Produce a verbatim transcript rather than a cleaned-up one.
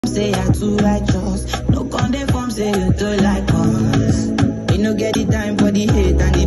Say I too righteous. No condemn from say you too like us. You no get the time for the hate and the